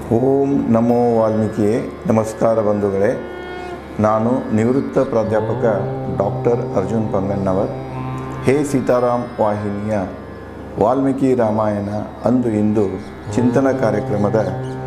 ಓಂ ನಮೋ ವಾಲ್ಮೀಕಿಯೇ. ನಮಸ್ಕಾರ ಬಂಧುಗಳೇ. ನಾನು ನಿವೃತ್ತ ಪ್ರಾಧ್ಯಾಪಕ ಡಾಕ್ಟರ್ ಅರ್ಜುನ್ ಪಂಗಣ್ಣವರ್. ಹೇ ಸೀತಾರಾಮ್ ವಾಹಿನಿಯ ವಾಲ್ಮೀಕಿ ರಾಮಾಯಣ ಅಂದು ಇಂದು ಚಿಂತನ ಕಾರ್ಯಕ್ರಮದ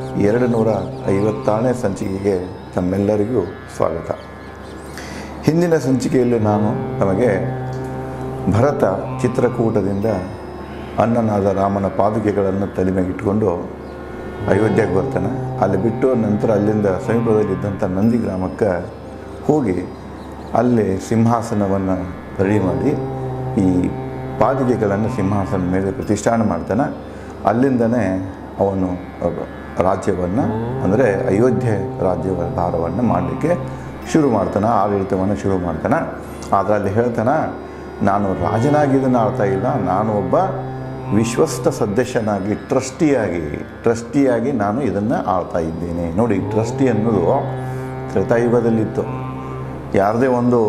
256ನೇ ಸಂಚಿಕೆಗೆ ತಮ್ಮೆಲ್ಲರಿಗೂ ಸ್ವಾಗತ. ಹಿಂದಿನ ಸಂಚಿಕೆಯಲ್ಲಿ ನಾನು ನಮಗೆ ಭರತ ಚಿತ್ರಕೂಟದಿಂದ ಅನ್ನನಾದ ರಾಮನ ಪಾದುಕೆಗಳನ್ನು ತಲೆಮೆಗಿಟ್ಕೊಂಡು ಅಯೋಧ್ಯೆಗೆ ಬರ್ತಾನೆ. ಅಲ್ಲಿ ಬಿಟ್ಟು ನಂತರ ಅಲ್ಲಿಂದ ಸಮೀಪದಲ್ಲಿದ್ದಂಥ ನಂದಿ ಗ್ರಾಮಕ್ಕೆ ಹೋಗಿ ಅಲ್ಲಿ ಸಿಂಹಾಸನವನ್ನು ರೆಡಿ ಮಾಡಿ ಈ ಪಾದುಕೆಗಳನ್ನು ಸಿಂಹಾಸನ ಮೇಲೆ ಪ್ರತಿಷ್ಠಾನ ಮಾಡ್ತಾನೆ. ಅಲ್ಲಿಂದನೇ ಅವನು ರಾಜ್ಯವನ್ನು ಅಂದರೆ ಅಯೋಧ್ಯೆ ರಾಜ್ಯ ಭಾರವನ್ನು ಮಾಡಲಿಕ್ಕೆ ಶುರು ಮಾಡ್ತಾನೆ, ಆಡಳಿತವನ್ನು ಶುರು ಮಾಡ್ತಾನೆ. ಆದರೆ ಅಲ್ಲಿ ಹೇಳ್ತಾನೆ, ನಾನು ರಾಜನಾಗಿ ಇದನ್ನು ಆಳ್ತಾ ಇಲ್ಲ, ನಾನು ಒಬ್ಬ ವಿಶ್ವಸ್ತ ಸದಸ್ಯನಾಗಿ ಟ್ರಸ್ಟಿಯಾಗಿ ನಾನು ಇದನ್ನು ಆಳ್ತಾ ಇದ್ದೇನೆ. ನೋಡಿ, ಟ್ರಸ್ಟಿ ಅನ್ನೋದು ತ್ರೇತಾಯುಗದಲ್ಲಿತ್ತು. ಯಾರದೇ ಒಂದು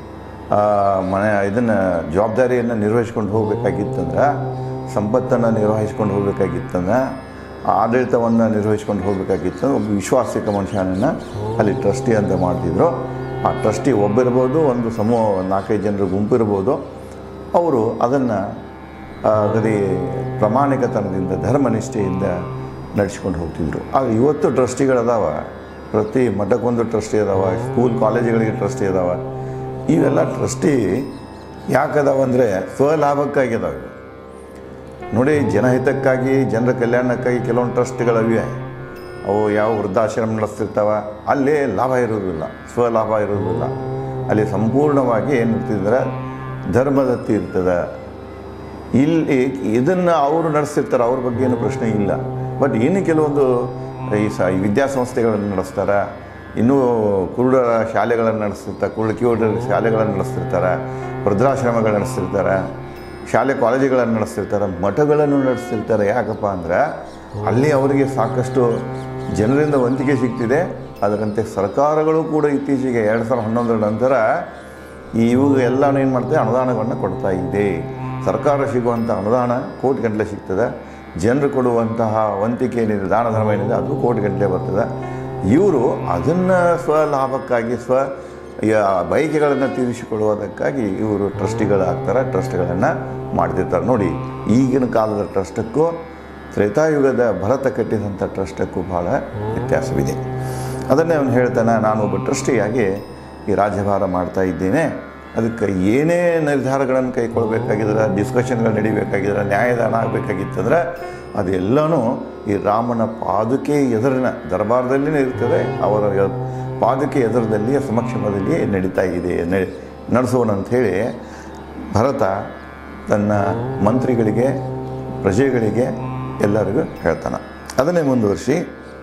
ಇದನ್ನು ಜವಾಬ್ದಾರಿಯನ್ನು ನಿರ್ವಹಿಸ್ಕೊಂಡು ಹೋಗಬೇಕಾಗಿತ್ತಂದ್ರೆ, ಸಂಪತ್ತನ್ನು ನಿರ್ವಹಿಸ್ಕೊಂಡು ಹೋಗಬೇಕಾಗಿತ್ತಂದ್ರೆ, ಆಡಳಿತವನ್ನು ನಿರ್ವಹಿಸ್ಕೊಂಡು ಹೋಗಬೇಕಾಗಿತ್ತಂದ್ರೆ ಒಬ್ಬ ವಿಶ್ವಾಸಿಕ ಮನುಷ್ಯನನ್ನು ಅಲ್ಲಿ ಟ್ರಸ್ಟಿ ಅಂತ ಮಾಡ್ತಿದ್ರು. ಆ ಟ್ರಸ್ಟಿ ಒಬ್ಬಿರ್ಬೋದು, ಒಂದು ಸಮೂಹ 4-5 ಜನರ ಗುಂಪಿರ್ಬೋದು. ಅವರು ಅದನ್ನು ಅಗದಿ ಪ್ರಾಮಾಣಿಕತನದಿಂದ ಧರ್ಮನಿಷ್ಠೆಯಿಂದ ನಡೆಸ್ಕೊಂಡು ಹೋಗ್ತಿದ್ರು. ಆದರೆ ಇವತ್ತು ಟ್ರಸ್ಟಿಗಳದಾವ, ಪ್ರತಿ ಮಠಕ್ಕೊಂದು ಟ್ರಸ್ಟಿ ಅದಾವ, ಸ್ಕೂಲ್ ಕಾಲೇಜುಗಳಿಗೆ ಟ್ರಸ್ಟಿ ಅದಾವ. ಇವೆಲ್ಲ ಟ್ರಸ್ಟಿ ಯಾಕದಾವ ಅಂದರೆ ಸ್ವಲಾಭಕ್ಕಾಗಿ ಅದಾವೆ. ನೋಡಿ, ಜನಹಿತಕ್ಕಾಗಿ, ಜನರ ಕಲ್ಯಾಣಕ್ಕಾಗಿ ಕೆಲವೊಂದು ಟ್ರಸ್ಟ್ಗಳಿವೆ. ಅವು ಯಾವ ವೃದ್ಧಾಶ್ರಮ ನಡೆಸ್ತಿರ್ತಾವ, ಅಲ್ಲೇ ಲಾಭ ಇರೋದಿಲ್ಲ, ಸ್ವಲಾಭ ಇರೋದಿಲ್ಲ. ಅಲ್ಲಿ ಸಂಪೂರ್ಣವಾಗಿ ಏನಿರ್ತಿದ್ರೆ ಧರ್ಮದತ್ತಿ ಇರ್ತದೆ. ಇಲ್ಲಿ ಇದನ್ನು ಅವರು ನಡೆಸ್ತಿರ್ತಾರೆ, ಅವ್ರ ಬಗ್ಗೆ ಏನು ಪ್ರಶ್ನೆ ಇಲ್ಲ. ಬಟ್ ಇನ್ನು ಕೆಲವೊಂದು ಈ ವಿದ್ಯಾಸಂಸ್ಥೆಗಳನ್ನು ನಡೆಸ್ತಾರೆ, ಇನ್ನೂ ಕುರುಡರ ಶಾಲೆಗಳನ್ನು ನಡೆಸ್ತಿರ್ತಾರೆ, ಕಿವುಡರ ಶಾಲೆಗಳನ್ನು ನಡೆಸ್ತಿರ್ತಾರೆ, ವೃದ್ಧಾಶ್ರಮಗಳು ನಡೆಸ್ತಿರ್ತಾರೆ, ಶಾಲೆ ಕಾಲೇಜುಗಳನ್ನು ನಡೆಸ್ತಿರ್ತಾರೆ, ಮಠಗಳನ್ನು ನಡೆಸ್ತಿರ್ತಾರೆ. ಯಾಕಪ್ಪ ಅಂದರೆ ಅಲ್ಲಿ ಅವರಿಗೆ ಸಾಕಷ್ಟು ಜನರಿಂದ ವಂತಿಕೆ ಸಿಗ್ತಿದೆ. ಅದರಂತೆ ಸರ್ಕಾರಗಳು ಕೂಡ ಇತ್ತೀಚೆಗೆ 2011 ನಂತರ ಇವು ಎಲ್ಲನೂ ಏನು ಮಾಡ್ತದೆ, ಅನುದಾನವನ್ನು ಕೊಡ್ತಾ ಇದೆ. ಸರ್ಕಾರ ಸಿಗುವಂಥ ಅನುದಾನ ಕೋಟಿಗಟ್ಟಲೆ ಸಿಗ್ತದೆ. ಜನರು ಕೊಡುವಂತಹ ವಂತಿಕೆ ಏನಿದೆ, ದಾನ ಧರ್ಮ ಏನಿದೆ, ಅದು ಕೋಟಿಗಟ್ಟಲೆ ಬರ್ತದೆ. ಇವರು ಅದನ್ನು ಸ್ವಲಾಭಕ್ಕಾಗಿ, ಬಯಕೆಗಳನ್ನು ತೀರಿಸಿಕೊಳ್ಳುವುದಕ್ಕಾಗಿ ಇವರು ಟ್ರಸ್ಟಿಗಳಾಗ್ತಾರೆ, ಟ್ರಸ್ಟ್ಗಳನ್ನು ಮಾಡ್ತಿರ್ತಾರೆ. ನೋಡಿ, ಈಗಿನ ಕಾಲದ ಟ್ರಸ್ಟಕ್ಕೂ ತ್ರೇತಾಯುಗದ ಭರತ ಕಟ್ಟಿದಂಥ ಟ್ರಸ್ಟಕ್ಕೂ ಭಾಳ ವ್ಯತ್ಯಾಸವಿದೆ. ಅದನ್ನೇ ಅವನು ಹೇಳ್ತಾನೆ, ನಾನೊಬ್ಬ ಟ್ರಸ್ಟಿಯಾಗಿ ಈ ರಾಜ್ಯಭಾರ ಮಾಡ್ತಾ ಇದ್ದೇನೆ. ಅದಕ್ಕೆ ಏನೇ ನಿರ್ಧಾರಗಳನ್ನು ಕೈಗೊಳ್ಳಬೇಕಾಗಿದ್ರೆ, ಡಿಸ್ಕಷನ್ಗಳು ನಡಿಬೇಕಾಗಿದ್ರೆ, ನ್ಯಾಯದಾನ ಆಗಬೇಕಾಗಿತ್ತಂದ್ರೆ ಅದೆಲ್ಲನೂ ಈ ರಾಮನ ಪಾದುಕೆ ಎದುರಿನ ದರ್ಬಾರದಲ್ಲಿನೇ ಇರ್ತದೆ. ಅವರ ಪಾದುಕೆ ಎದುರದಲ್ಲಿ ಸಮಕ್ಷಮದಲ್ಲಿ ನಡೀತಾ ಇದೆ, ನಡೆಸೋಣಂಥೇಳಿ ಭರತ ತನ್ನ ಮಂತ್ರಿಗಳಿಗೆ, ಪ್ರಜೆಗಳಿಗೆ ಎಲ್ಲರಿಗೂ ಹೇಳ್ತಾನೆ. ಅದನ್ನೇ ಮುಂದುವರಿಸಿ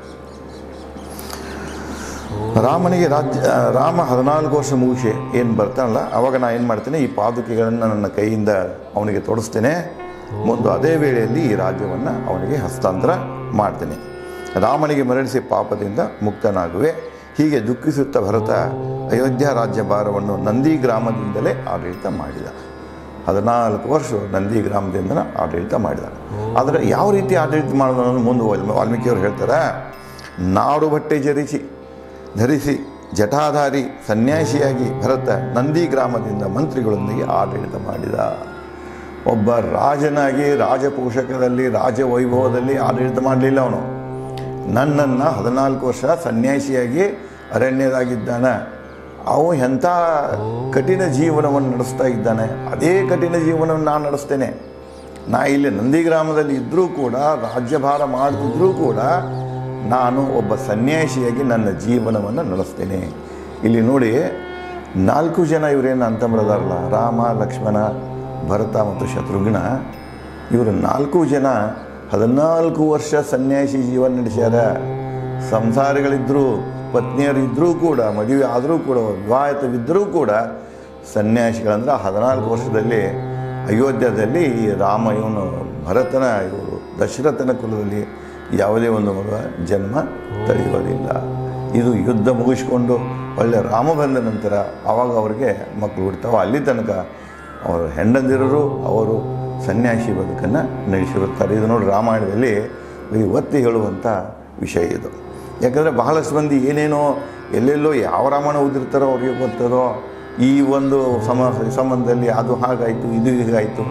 ರಾಮನಿಗೆ ರಾಮ 14 ವರ್ಷ ಮುಗಿಸಿ ಏನು ಬರ್ತಾನಲ್ಲ, ಅವಾಗ ನಾನು ಏನು ಮಾಡ್ತೇನೆ, ಈ ಪಾದುಕೆಗಳನ್ನು ನನ್ನ ಕೈಯಿಂದ ಅವನಿಗೆ ತೊಡಿಸ್ತೇನೆ. ಮುಂದೆ ಅದೇ ವೇಳೆಯಲ್ಲಿ ಈ ರಾಜ್ಯವನ್ನು ಅವನಿಗೆ ಹಸ್ತಾಂತರ ಮಾಡ್ತೇನೆ. ರಾಮನಿಗೆ ಮರಳಿಸಿ ಪಾಪದಿಂದ ಮುಕ್ತನಾಗುವೆ. ಹೀಗೆ ದುಃಖಿಸುತ್ತ ಭರತ ಅಯೋಧ್ಯ ರಾಜ್ಯ ಭಾರವನ್ನು ನಂದಿ ಗ್ರಾಮದಿಂದಲೇ ಆಡಳಿತ ಮಾಡಿದ. 14 ವರ್ಷ ನಂದಿ ಗ್ರಾಮದಿಂದ ಆಡಳಿತ ಮಾಡಿದ. ಆದರೆ ಯಾವ ರೀತಿ ಆಡಳಿತ ಮಾಡೋದು ಮುಂದೆ ವಾಲ್ಮೀಕಿಯವರು ಹೇಳ್ತಾರೆ, ನಾಡು ಬಟ್ಟೆ ಧರಿಸಿ ಜಟಾಧಾರಿ ಸನ್ಯಾಸಿಯಾಗಿ ಭರತ ನಂದಿ ಗ್ರಾಮದಿಂದ ಮಂತ್ರಿಗಳೊಂದಿಗೆ ಆಡಳಿತ ಮಾಡಿದ. ಒಬ್ಬ ರಾಜನಾಗಿ ರಾಜಪೋಷಕದಲ್ಲಿ, ರಾಜವೈಭವದಲ್ಲಿ ಆಡಳಿತ ಮಾಡಲಿಲ್ಲ. ಅವನು ನನ್ನನ್ನು 14 ವರ್ಷ ಸನ್ಯಾಸಿಯಾಗಿ ಅರಣ್ಯದಾಗಿದ್ದಾನೆ. ಅವನು ಎಂಥ ಕಠಿಣ ಜೀವನವನ್ನು ನಡೆಸ್ತಾ ಇದ್ದಾನೆ, ಅದೇ ಕಠಿಣ ಜೀವನವನ್ನು ನಾನು ನಡೆಸ್ತೇನೆ. ನಾ ಇಲ್ಲಿ ನಂದಿ ಗ್ರಾಮದಲ್ಲಿ ಇದ್ದರೂ ಕೂಡ, ರಾಜ್ಯಭಾರ ಮಾಡ್ತಿದ್ರೂ ಕೂಡ ನಾನು ಒಬ್ಬ ಸನ್ಯಾಸಿಯಾಗಿ ನನ್ನ ಜೀವನವನ್ನು ನಡೆಸ್ತೇನೆ. ಇಲ್ಲಿ ನೋಡಿ, 4 ಜನ ಇವರೇನು ಅಂತಂಬರದಾರಲ್ಲ, ರಾಮ, ಲಕ್ಷ್ಮಣ, ಭರತ ಮತ್ತು ಶತ್ರುಘ್ನ. ಇವರು 4 ಜನ 14 ವರ್ಷ ಸನ್ಯಾಸಿ ಜೀವನ ನಡೆಸ್ಯಾರ. ಸಂಸಾರಿಗಳಿದ್ದರೂ, ಪತ್ನಿಯರಿದ್ದರೂ ಕೂಡ, ಮದುವೆ ಆದರೂ ಕೂಡ, ವಿವಾಹಿತವಿದ್ದರೂ ಕೂಡ ಸನ್ಯಾಸಿಗಳಂದ್ರೆ 14 ವರ್ಷದಲ್ಲಿ ಅಯೋಧ್ಯದಲ್ಲಿ ರಾಮ ಇವನು ಭರತನ ಇವರು ದಶರಥನ ಕುಲದಲ್ಲಿ ಯಾವುದೇ ಒಂದು ಮಗ ಜನ್ಮ ತಳೆಯುವುದಿಲ್ಲ. ಇದು ಯುದ್ಧ ಮುಗಿಸ್ಕೊಂಡು ಒಳ್ಳೆ ರಾಮ ಬಂದ ನಂತರ ಆವಾಗ ಅವರಿಗೆ ಮಕ್ಕಳು ಹುಡ್ತಾವೆ. ಅಲ್ಲಿ ತನಕ ಅವರು ಹೆಂಡಂದಿರರು ಅವರು ಸನ್ಯಾಸಿ ಬದುಕನ್ನು ನಡೆಸಿರುತ್ತಾರೆ. ಇದು ನೋಡಿ, ರಾಮಾಯಣದಲ್ಲಿ ಒತ್ತಿ ಹೇಳುವಂಥ ವಿಷಯ ಇದು. ಯಾಕಂದರೆ ಬಹಳಷ್ಟು ಮಂದಿ ಏನೇನೋ ಎಲ್ಲೆಲ್ಲೋ ಯಾವ ರಾಮಾಯಣ ಓದಿರ್ತಾರೋ ಅವ್ರಿಗೆ ಗೊತ್ತದೋ ಈ ಒಂದು ಸಂಬಂಧದಲ್ಲಿ ಅದು ಹಾಗಾಯಿತು ಇದು ಹೀಗಾಯಿತು,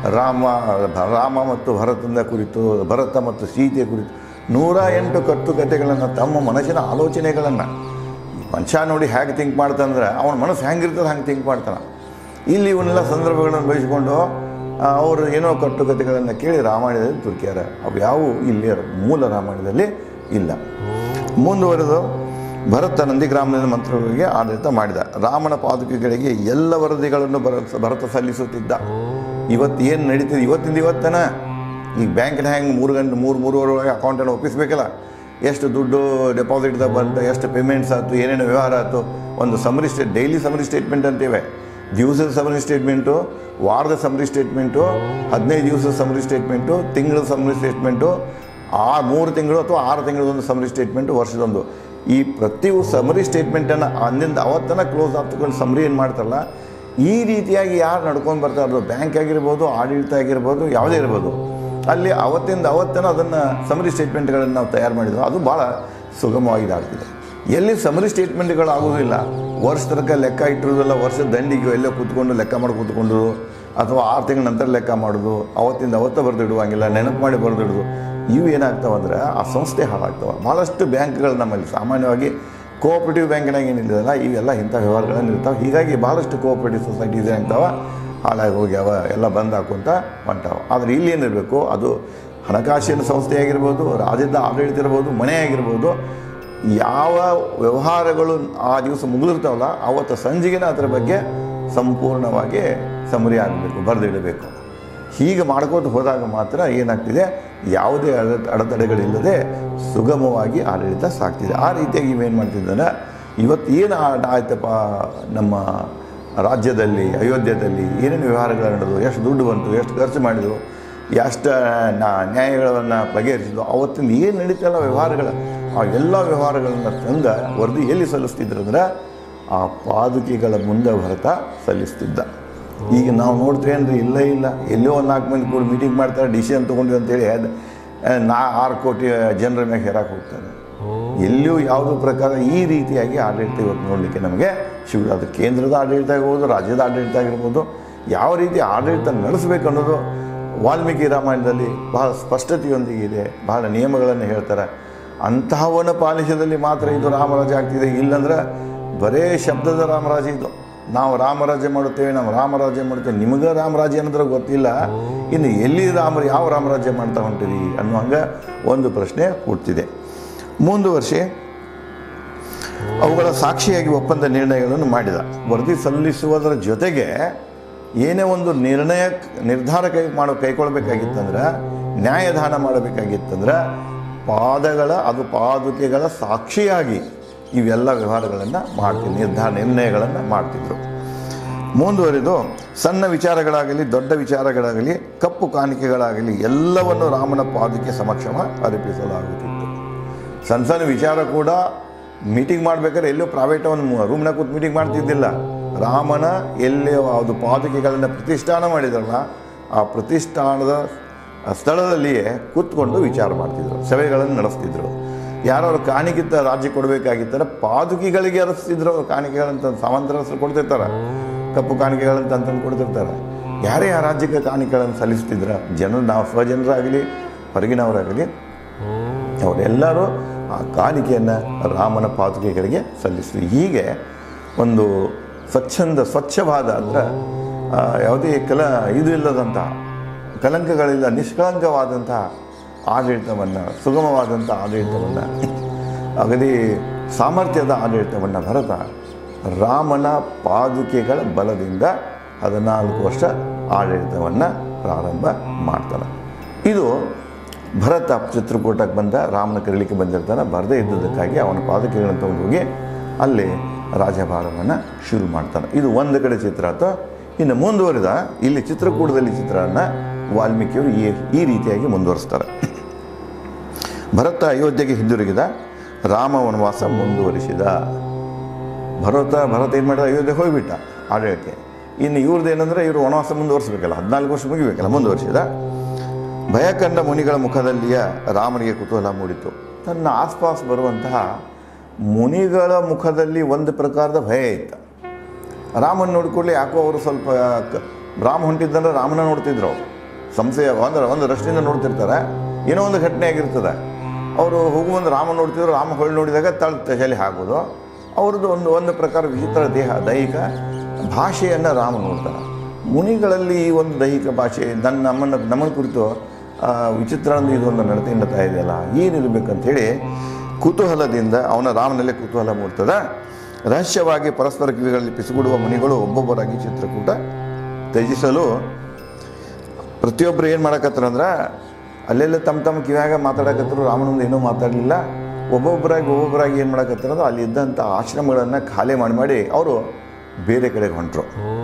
ರಾಮ ಮತ್ತು ಭರತನ ಕುರಿತು, ಭರತ ಮತ್ತು ಸೀತೆ ಕುರಿತು 108 ಕಟ್ಟುಕತೆಗಳನ್ನು ತಮ್ಮ ಮನಸ್ಸಿನ ಆಲೋಚನೆಗಳನ್ನು ಮನುಷ್ಯ ನೋಡಿ ಹೇಗೆ ಥಿಂಕ್ ಮಾಡ್ತಾನಂದ್ರೆ ಅವನ ಮನಸ್ಸು ಹೆಂಗಿರ್ತದೆ ಹಂಗೆ ಥಿಂಕ್ ಮಾಡ್ತಾನೆ. ಇಲ್ಲಿ ಇವನ್ನೆಲ್ಲ ಸಂದರ್ಭಗಳನ್ನು ಬಯಸ್ಕೊಂಡು ಅವರು ಏನೋ ಕಟ್ಟುಕತೆಗಳನ್ನು ಕೇಳಿ ರಾಮಾಯಣದಲ್ಲಿ ತುರ್ಕ್ಯಾರ. ಅವು ಯಾವುವು ಇಲ್ಲಿ ಮೂಲ ರಾಮಾಯಣದಲ್ಲಿ ಇಲ್ಲ. ಮುಂದುವರೆದು ಭರತ ನಂದಿಗ್ರಾಮದ ಮಂತ್ರಗಳಿಗೆ ಆಡಳಿತ ಮಾಡಿದ. ರಾಮನ ಪಾದುಕೆಗಳಿಗೆ ಎಲ್ಲ ವರದಿಗಳನ್ನು ಭರತ ಸಲ್ಲಿಸುತ್ತಿದ್ದ. ಇವತ್ತು ಏನು ನಡೀತಿದೆ ಇವತ್ತನ ಈಗ ಬ್ಯಾಂಕಿನ ಹೆಂಗೆ 3 ಗಂಟೆ 3-3:30 ಅಕೌಂಟನ್ನು ಒಪ್ಪಿಸ್ಬೇಕಲ್ಲ, ಎಷ್ಟು ದುಡ್ಡು ಡೆಪಾಸಿಟ್ದಾಗ ಬಂತು, ಎಷ್ಟು ಪೇಮೆಂಟ್ಸ್ ಆಯ್ತು, ಏನೇನು ವ್ಯವಹಾರ ಆಯ್ತು, ಒಂದು ಡೈಲಿ ಸಮರಿ ಸ್ಟೇಟ್ಮೆಂಟ್ ಅಂತೀವೆ. ದಿವಸದ ಸಮರಿ ಸ್ಟೇಟ್ಮೆಂಟು, ವಾರದ ಸಮರಿ ಸ್ಟೇಟ್ಮೆಂಟು, 15 ದಿವಸದ ಸಮರಿ ಸ್ಟೇಟ್ಮೆಂಟು, ತಿಂಗಳ ಸಮರಿ ಸ್ಟೇಟ್ಮೆಂಟು, 3 ತಿಂಗಳು ಅಥವಾ 6 ತಿಂಗಳದೊಂದು ಸಮರಿ ಸ್ಟೇಟ್ಮೆಂಟು, ವರ್ಷದೊಂದು. ಈ ಪ್ರತಿ ಸಮರಿ ಸ್ಟೇಟ್ಮೆಂಟನ್ನು ಅವತ್ತನ ಕ್ಲೋಸ್ ಆಗ್ತಕೊಂಡು ಸಮರಿ ಏನು ಮಾಡ್ತಾರಲ್ಲ, ಈ ರೀತಿಯಾಗಿ ಯಾರು ನಡ್ಕೊಂಡು ಬರ್ತಾರೋ ಬ್ಯಾಂಕ್ ಆಗಿರ್ಬೋದು, ಆಡಳಿತ ಆಗಿರ್ಬೋದು, ಯಾವುದೇ ಇರ್ಬೋದು, ಅಲ್ಲಿ ಅವತ್ತನ ಅದನ್ನು ಸಮರಿ ಸ್ಟೇಟ್ಮೆಂಟ್ಗಳನ್ನು ನಾವು ತಯಾರು ಮಾಡಿದ್ರು. ಅದು ಭಾಳ ಸುಗಮವಾಗಿದ್ದಾಗ್ತಿದೆ. ಎಲ್ಲಿ ಸಮರಿ ಸ್ಟೇಟ್ಮೆಂಟ್ಗಳು ಆಗೋದಿಲ್ಲ, ವರ್ಷ ತನಕ ಲೆಕ್ಕ ಇಟ್ಟಿರೋದಿಲ್ಲ, ವರ್ಷದ ದಂಡಿಗೆ ಎಲ್ಲೋ ಕೂತ್ಕೊಂಡು ಲೆಕ್ಕ ಮಾಡಿ ಕೂತ್ಕೊಂಡು ಅಥವಾ 6 ತಿಂಗಳ ನಂತರ ಲೆಕ್ಕ ಮಾಡೋದು, ಅವತ್ತೇ ಬರೆದಿಡುವಂಗಿಲ್ಲ, ನೆನಪು ಮಾಡಿ ಬರೆದಿಡೋದು, ಇವು ಏನಾಗ್ತಾವಂದ್ರೆ ಆ ಸಂಸ್ಥೆ ಹಾಳಾಗ್ತವೆ. ಭಾಳಷ್ಟು ಬ್ಯಾಂಕ್ಗಳು ನಮ್ಮಲ್ಲಿ ಸಾಮಾನ್ಯವಾಗಿ ಕೋಆಪರೇಟಿವ್ ಬ್ಯಾಂಕಿನಾಗ ಏನಿಲ್ಲದಲ್ಲ ಇವೆಲ್ಲ ಇಂಥ ವ್ಯವಹಾರಗಳನ್ನು ಇರ್ತಾವೆ. ಹೀಗಾಗಿ ಭಾಳಷ್ಟು ಕೋಆಪರೇಟಿವ್ ಸೊಸೈಟೀಸ್ ಏನಾಗ್ತಾವೆ ಹಾಳಾಗಿ ಹೋಗ್ಯಾವ, ಎಲ್ಲ ಬಂದ್ ಹಾಕುವಂತ ಹೊಂಟಾವ. ಆದರೆ ಇಲ್ಲಿ ಏನಿರಬೇಕು, ಅದು ಹಣಕಾಸಿನ ಸಂಸ್ಥೆ ಆಗಿರ್ಬೋದು, ರಾಜ್ಯದ ಆಡಳಿತ ಇರ್ಬೋದು, ಮನೆ ಆಗಿರ್ಬೋದು, ಯಾವ ವ್ಯವಹಾರಗಳು ಆ ದಿವಸ ಮುಗಿದಿರ್ತಾವಲ್ಲ ಅವತ್ತು ಸಂಜೆಗಿನ ಅದರ ಬಗ್ಗೆ ಸಂಪೂರ್ಣವಾಗಿ ಸಮರಿ ಆಗಬೇಕು, ಬರೆದಿಡಬೇಕು. ಹೀಗೆ ಮಾಡ್ಕೋತ ಹೋದಾಗ ಮಾತ್ರ ಏನಾಗ್ತಿದೆ, ಯಾವುದೇ ಅಡೆತಡೆಗಳಿಲ್ಲದೆ ಸುಗಮವಾಗಿ ಆಡಳಿತ ಸಾಗ್ತಿದೆ. ಆ ರೀತಿಯಾಗಿ ಇವೇನು ಮಾಡ್ತಿದ್ದಾನೆ, ಇವತ್ತು ಏನು ಆಯ್ತಪ್ಪ ನಮ್ಮ ರಾಜ್ಯದಲ್ಲಿ, ಅಯೋಧ್ಯದಲ್ಲಿ ಏನೇನು ವ್ಯವಹಾರಗಳು ನಡೆದು, ಎಷ್ಟು ದುಡ್ಡು ಬಂತು, ಎಷ್ಟು ಖರ್ಚು ಮಾಡಿದ್ರು, ಎಷ್ಟು ನ್ಯಾಯಗಳನ್ನು ಬಗೆಹರಿಸಿದ್ರು, ಅವತ್ತಿಂದ ಏನು ನಡೀತಲ್ಲ ವ್ಯವಹಾರಗಳು, ಆ ಎಲ್ಲ ವ್ಯವಹಾರಗಳನ್ನು ತಂದ ವರದಿ ಎಲ್ಲಿ ಸಲ್ಲಿಸ್ತಿದ್ರು ಅಂದ್ರೆ ಆ ಪಾದುಕೆಗಳ ಮುಂದೆ ಭರತ ಸಲ್ಲಿಸ್ತಿದ್ದ. ಈಗ ನಾವು ನೋಡ್ತೀವಿ ಅಂದರೆ ಇಲ್ಲ ಎಲ್ಲೋ ಒಂದು 4 ಮಂದಿ ಕೂಡ ಮೀಟಿಂಗ್ ಮಾಡ್ತಾರೆ, ಡಿಸಿಷನ್ ತೊಗೊಂಡ್ವಿ ಅಂತೇಳಿ 6 ಕೋಟಿ ಜನರ ಮೇಲೆ ಹೇರಕ್ಕೆ ಹೋಗ್ತಾರೆ. ಎಲ್ಲಿಯೂ ಯಾವುದೋ ಪ್ರಕಾರ ಈ ರೀತಿಯಾಗಿ ಆಡಳಿತ ಇವತ್ತು ನೋಡಲಿಕ್ಕೆ ನಮಗೆ ಸಿಗುವುದು. ಅದು ಕೇಂದ್ರದ ಆಡಳಿತ ಆಗಿರ್ಬೋದು, ರಾಜ್ಯದ ಆಡಳಿತ ಆಗಿರ್ಬೋದು, ಯಾವ ರೀತಿ ಆಡಳಿತ ನಡೆಸಬೇಕು ಅನ್ನೋದು ವಾಲ್ಮೀಕಿ ರಾಮಾಯಣದಲ್ಲಿ ಬಹಳ ಸ್ಪಷ್ಟತೆಯೊಂದಿಗೆ ಇದೆ. ಬಹಳ ನಿಯಮಗಳನ್ನು ಹೇಳ್ತಾರೆ. ಅಂತಹವನ್ನು ಪಾಲಿಸದಲ್ಲಿ ಮಾತ್ರ ಇದು ರಾಮರಾಜ್ಯ ಆಗ್ತಿದೆ. ಇಲ್ಲಂದ್ರೆ ಬರೇ ಶಬ್ದದ ರಾಮರಾಜ್ಯ ಇದು. ನಾವು ರಾಮರಾಜ್ಯ ಮಾಡುತ್ತೇವೆ, ನಿಮಗೆ ರಾಮರಾಜ್ಯ ಅನ್ನೋದ್ರ ಗೊತ್ತಿಲ್ಲ, ಇನ್ನು ಎಲ್ಲಿ ಯಾವ ರಾಮರಾಜ್ಯ ಮಾಡ್ತಾ ಹೊಂಟಿರಿ ಅನ್ನೋ ಹಂಗೆ ಒಂದು ಪ್ರಶ್ನೆ ಹುಟ್ಟಿದೆ. ಮುಂದುವರಿಸಿ ಅವುಗಳ ಸಾಕ್ಷಿಯಾಗಿ ಒಪ್ಪಂದ ನಿರ್ಣಯಗಳನ್ನು ಮಾಡಿದ. ವರದಿ ಸಲ್ಲಿಸುವುದರ ಜೊತೆಗೆ ಏನೇ ಒಂದು ನಿರ್ಧಾರ ಕೈಗೊಳ್ಳಬೇಕಾಗಿತ್ತಂದ್ರೆ, ನ್ಯಾಯದಾನ ಮಾಡಬೇಕಾಗಿತ್ತಂದ್ರೆ ಪಾದುಕೆಗಳ ಸಾಕ್ಷಿಯಾಗಿ ಇವೆಲ್ಲ ವ್ಯವಹಾರಗಳನ್ನು ನಿರ್ಣಯಗಳನ್ನು ಮಾಡ್ತಿದ್ರು. ಮುಂದುವರೆದು ಸಣ್ಣ ವಿಚಾರಗಳಾಗಲಿ ದೊಡ್ಡ ವಿಚಾರಗಳಾಗಲಿ ಕಪ್ಪು ಕಾಣಿಕೆಗಳಾಗಲಿ ಎಲ್ಲವನ್ನು ರಾಮನ ಪಾದುಕೆ ಸಮಕ್ಷಮ ಅರ್ಪಿಸಲಾಗುತ್ತಿತ್ತು. ಸಣ್ಣ ವಿಚಾರ ಕೂಡ ಮೀಟಿಂಗ್ ಮಾಡ್ಬೇಕಾದ್ರೆ ಎಲ್ಲೋ ಪ್ರೈವೇಟ್ ಒಂದು ರೂಮ್ನಾಗ ಕೂತು ಮೀಟಿಂಗ್ ಮಾಡ್ತಿದ್ದಿಲ್ಲ. ರಾಮನ ಎಲ್ಲಿ ಅದು ಪಾದುಕೆಗಳನ್ನು ಪ್ರತಿಷ್ಠಾನ ಮಾಡಿದ್ರಲ್ಲ ಆ ಪ್ರತಿಷ್ಠಾನದ ಸ್ಥಳದಲ್ಲಿಯೇ ಕೂತ್ಕೊಂಡು ವಿಚಾರ ಮಾಡ್ತಿದ್ರು, ಸಭೆಗಳನ್ನು ನಡೆಸ್ತಿದ್ರು. ಯಾರು ಕಾಣಿಕೆ ರಾಜ್ಯ ಕೊಡಬೇಕಾಗಿತ್ತಾರೆ ಪಾದುಕೆಗಳಿಗೆ ಅರಸ್ತಿದ್ರು. ಕಾಣಿಕೆಗಳಂತ ಸಾಮಂತರ ಹೆಸರು ಕೊಡ್ತಿರ್ತಾರೆ, ಕಪ್ಪು ಕಾಣಿಕೆಗಳಂತ ಅಂತಂದು ಕೊಡ್ತಿರ್ತಾರೆ. ಯಾರೇ ಆ ರಾಜ್ಯಕ್ಕೆ ಕಾಣಿಕೆಗಳನ್ನು ಸಲ್ಲಿಸ್ತಿದ್ರ ನಾವು ಸ್ವಜನರಾಗಲಿ ಹೊರಗಿನವರಾಗಲಿ ಅವರೆಲ್ಲರೂ ಆ ಕಾಣಿಕೆಯನ್ನು ರಾಮನ ಪಾದುಕೆಗಳಿಗೆ ಸಲ್ಲಿಸ್ತಿದ್ರು. ಹೀಗೆ ಒಂದು ಸ್ವಚ್ಛವಾದ ಅಂದರೆ ಯಾವುದೇ ಇದು ಇಲ್ಲದಂತಹ ಕಲಂಕಗಳಿಲ್ಲ, ನಿಷ್ಕಳಂಕವಾದಂತಹ ಆಡಳಿತವನ್ನು, ಸುಗಮವಾದಂಥ ಆಡಳಿತವನ್ನು, ಅಗದಿ ಸಾಮರ್ಥ್ಯದ ಆಡಳಿತವನ್ನು ಭರತ ರಾಮನ ಪಾದುಕೆಗಳ ಬಲದಿಂದ 14 ವರ್ಷ ಆಡಳಿತವನ್ನು ಪ್ರಾರಂಭ ಮಾಡ್ತಾನೆ. ಇದು ಭರತ ಚಿತ್ರಕೂಟಕ್ಕೆ ಬಂದ ರಾಮನ ಕರೀಲಿಕ್ಕೆ ಬಂದಿರ್ತಾನೆ. ಬರದೇ ಇದ್ದುದಕ್ಕಾಗಿ ಅವನ ಪಾದುಕೆಗಳನ್ನು ತಗೊಂಡು ಹೋಗಿ ಅಲ್ಲಿ ರಾಜಭಾರವನ್ನು ಶುರು ಮಾಡ್ತಾನೆ. ಇದು ಒಂದು ಕಡೆ ಚಿತ್ರ ಆಯಿತು. ಇನ್ನು ಮುಂದುವರಿದ ಇಲ್ಲಿ ಚಿತ್ರಕೂಟದಲ್ಲಿ ಚಿತ್ರವನ್ನು ವಾಲ್ಮೀಕಿಯವರು ಈ ರೀತಿಯಾಗಿ ಮುಂದುವರಿಸ್ತಾರೆ. ಭರತ ಅಯೋಧ್ಯೆಗೆ ಹಿಂದಿರುಗಿದ, ರಾಮ ವನವಾಸ ಮುಂದುವರಿಸಿದ. ಭರತ ಏನು ಮಾಡಿದ, ಅಯೋಧ್ಯೆಗೆ ಹೋಗಿಬಿಟ್ಟ ಆಡಳಿತಕ್ಕೆ. ಇನ್ನು ಇವ್ರದ್ದು ಏನಂದರೆ ಇವರು ವನವಾಸ ಮುಂದುವರಿಸಬೇಕಲ್ಲ, 14 ವರ್ಷ ಮುಗಿಬೇಕಲ್ಲ, ಮುಂದುವರಿಸಿದ. ಭಯ ಕಂಡ ಮುನಿಗಳ ಮುಖದಲ್ಲಿಯ ರಾಮನಿಗೆ ಕುತೂಹಲ ಮೂಡಿತು. ತನ್ನ ಆಸ್ಪಾಸ್ ಬರುವಂತಹ ಮುನಿಗಳ ಮುಖದಲ್ಲಿ ಒಂದು ಪ್ರಕಾರದ ಭಯ ಇತ್ತು. ರಾಮನ ನೋಡಿಕೊಳ್ಳಿ ಯಾಕೋ ಅವರು ಸ್ವಲ್ಪ ರಾಮ ಹೊಂಟಿದ್ದಂದ್ರೆ ರಾಮನ ನೋಡ್ತಿದ್ರು ಅವರು. ಸಂಶಯ ಒಂದು ದೃಷ್ಟಿಯಿಂದ ನೋಡ್ತಿರ್ತಾರೆ, ಏನೋ ಒಂದು ಘಟನೆ ಆಗಿರ್ತದೆ. ಅವರು ಹೋಗುವಂದು ರಾಮ ನೋಡ್ತಿದ್ರು, ರಾಮ ಹೊಳ್ಳಿ ನೋಡಿದಾಗ ತಲೆ ಹಾಕೋದು. ಅವ್ರದ್ದು ಒಂದು ಪ್ರಕಾರ ವಿಚಿತ್ರ ದೈಹಿಕ ಭಾಷೆಯನ್ನು ರಾಮ ನೋಡ್ತಾನೆ. ಮುನಿಗಳಲ್ಲಿ ಈ ಒಂದು ದೈಹಿಕ ಭಾಷೆ ನಮ್ಮನ್ನು ಕುರಿತು ವಿಚಿತ್ರ ಅಂದರೆ ಇದೊಂದು ನಡತಾ ಇದೆಯಲ್ಲ, ಏನಿರಬೇಕಂಥೇಳಿ ಕುತೂಹಲದಿಂದ ಅವನ ರಾಮನಲ್ಲೇ ಕುತೂಹಲ ಮೂಡ್ತದೆ. ರಹಸ್ಯವಾಗಿ ಪರಸ್ಪರ ಕಿವಿಗಳಲ್ಲಿ ಪಿಸುಗುಡುವ ಮುನಿಗಳು ಒಬ್ಬೊಬ್ಬರಾಗಿ ಚಿತ್ರಕೂಟ ತ್ಯಜಿಸಲು ಪ್ರತಿಯೊಬ್ಬರು ಏನು ಮಾಡಕತ್ತಾರಂದ್ರೆ ಅಲ್ಲೆಲ್ಲ ತಮ್ಮ ಕಿವಿಯಾಗ ಮಾತಾಡಕತ್ತರು. ರಾಮನೊಂದು ಏನೂ ಮಾತಾಡಲಿಲ್ಲ. ಒಬ್ಬೊಬ್ಬರಾಗಿ ಏನು ಮಾಡಕತ್ತಾರಂದ್ರೆ ಅಲ್ಲಿ ಇದ್ದಂಥ ಆಶ್ರಮಗಳನ್ನು ಖಾಲಿ ಮಾಡಿ ಅವರು ಬೇರೆ ಕಡೆಗೆ ಹೊಂಟರು.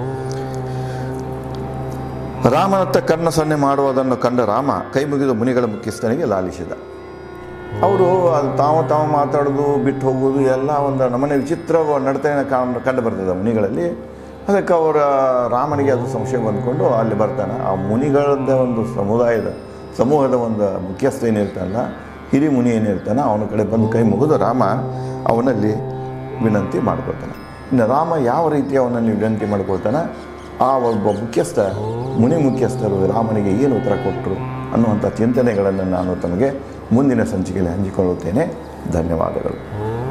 ರಾಮನತ್ತ ಕರ್ಣ ಸನ್ನೆ ಮಾಡುವುದನ್ನು ಕಂಡ ರಾಮ ಕೈ ಮುಗಿದ ಮುನಿಗಳ ಮುಖ್ಯಸ್ಥನಿಗೆ ಲಾಲಿಸಿದ. ಅವರು ತಾವು ಮಾತಾಡೋದು ಬಿಟ್ಟು ಹೋಗೋದು ಎಲ್ಲ ಒಂದು ನಮ್ಮನೆ ವಿಚಿತ್ರ ನಡತೆಯನ್ನು ಕಂಡು ಬರ್ತದೆ ಮುನಿಗಳಲ್ಲಿ. ಅದಕ್ಕೆ ಅವರ ರಾಮನಿಗೆ ಅದು ಸಂಶಯ ಬಂದ್ಕೊಂಡು ಅಲ್ಲಿ ಬರ್ತಾನೆ. ಆ ಮುನಿಗಳದ್ದ ಒಂದು ಸಮೂಹದ ಒಂದು ಮುಖ್ಯಸ್ಥ ಏನಿರ್ತಾನಲ್ಲ, ಹಿರಿ ಮುನಿ ಏನಿರ್ತಾನೆ, ಅವನ ಕಡೆ ಬಂದು ಕೈ ಮುಗಿದು ರಾಮ ಅವನಲ್ಲಿ ವಿನಂತಿ ಮಾಡ್ಕೊಳ್ತಾನೆ. ಇನ್ನು ರಾಮ ಯಾವ ರೀತಿ ಅವನಲ್ಲಿ ವಿನಂತಿ ಮಾಡ್ಕೊಳ್ತಾನೆ, ಆ ಒಬ್ಬ ಮುಖ್ಯಸ್ಥರು ರಾಮನಿಗೆ ಏನು ಉತ್ತರ ಕೊಟ್ಟರು ಅನ್ನುವಂಥ ಚಿಂತನೆಗಳನ್ನು ನಾನು ತಮಗೆ ಮುಂದಿನ ಸಂಚಿಕೆಯಲ್ಲಿ ಹಂಚಿಕೊಳ್ಳುತ್ತೇನೆ. ಧನ್ಯವಾದಗಳು.